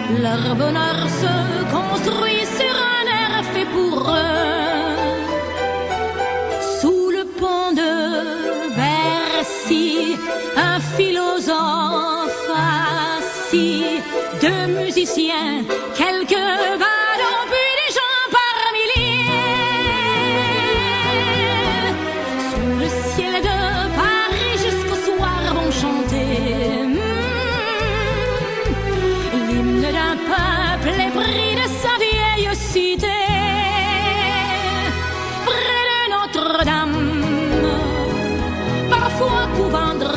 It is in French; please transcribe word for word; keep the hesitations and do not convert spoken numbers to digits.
Leur bonheur se construit sur un air fait pour eux. Sous le pont de Bercy, un philosophe assis, deux musiciens, quelques ballons, puis des gens par milliers. Sous le ciel de Paris jusqu'au soir vont chanter l'hymne d'un peuple épris de sa vieille cité. Près de Notre-Dame, parfois couvent